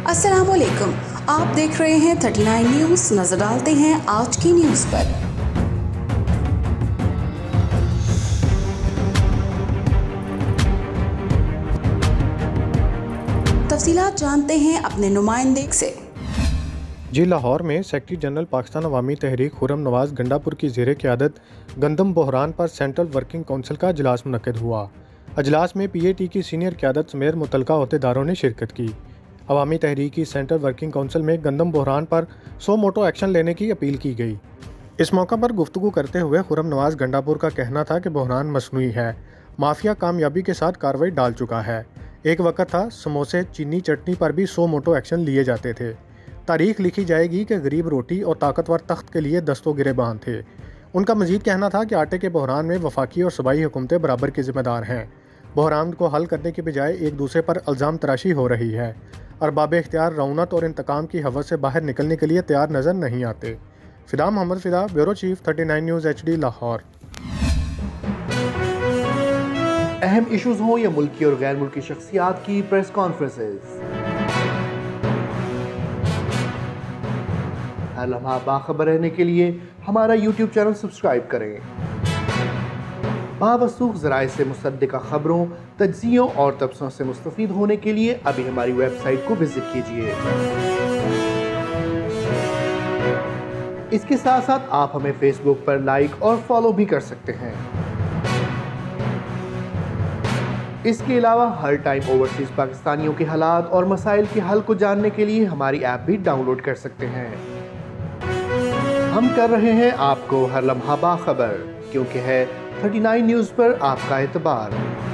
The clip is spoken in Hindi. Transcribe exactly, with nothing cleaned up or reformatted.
अस्सलामुअलैकुम, आप देख रहे हैं थर्टी नाइन न्यूज़। नजर डालते हैं आज की न्यूज़ पर। तफसीलात जानते हैं अपने नुमाइंदे से। जी लाहौर में सेक्रेटरी जनरल पाकिस्तान अवामी तहरीक खुर्रम नवाज गंडापुर की ज़ेर क़यादत गंदम बहरान पर सेंट्रल वर्किंग काउंसिल का अजलास मुनक़्क़िद हुआ। अजलास में पी ए टी की सीनियर क़यादत समेत मुतल्लिका अहदेदारों ने शिरकत की। अवामी तहरीक की सेंट्रल वर्किंग काउंसिल में गंदम बहरान पर सो मोटो एक्शन लेने की अपील की गई। इस मौका पर गुफ्तगू करते हुए खुर्रम नवाज गंडापुर का कहना था कि बहरान मसनूई है, माफिया कामयाबी के साथ कार्रवाई डाल चुका है। एक वक्त था समोसे चीनी चटनी पर भी सो मोटो एक्शन लिए जाते थे। तारीख लिखी जाएगी कि गरीब रोटी और ताकतवर तख्त के लिए दस्तों गिरेबान थे। उनका मजीद कहना था कि आटे के बहरान में वफाकी और सूबाई हुकूमतें बराबर की जिम्मेदार हैं। बहरान को हल करने के बजाय एक दूसरे पर इल्ज़ाम तराशी हो रही है। अरबाब इख्तियार रौनत और इंतकाम की हवस से बाहर निकलने के लिए तैयार नज़र नहीं आते। Fida Mohammad Fida, bureau chief thirty nine news H D Lahore. अहम इशूज़ हों या मुल्की और गैर मुल्की शख्सियात की प्रेस कॉन्फ्रेंसेस, हर लम्हा बाखबर रहने के लिए हमारा यूट्यूब चैनल सब्सक्राइब करें। बावसूख ज़राए से मुसद्दिक़ा खबरों, तज्ज़ियों और तबसरों से मुस्तफ़ीद होने के लिए अभी हमारी वेबसाइट को विजिट कीजिए। इसके साथ साथ आप हमें फेसबुक पर लाइक और फॉलो भी कर सकते हैं। इसके अलावा हर टाइम ओवरसीज़ पाकिस्तानियों के हालात और मसाइल के हल को जानने के लिए हमारी ऐप भी डाउनलोड कर सकते हैं। हम कर रहे हैं आपको हर लम्हा बाखबर, क्योंकि है थर्टी नाइन न्यूज़ पर आपका एतबार।